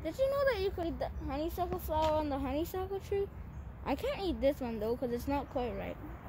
Did you know that you could eat the honeysuckle flower on the honeysuckle tree? I can't eat this one though because it's not quite ripe.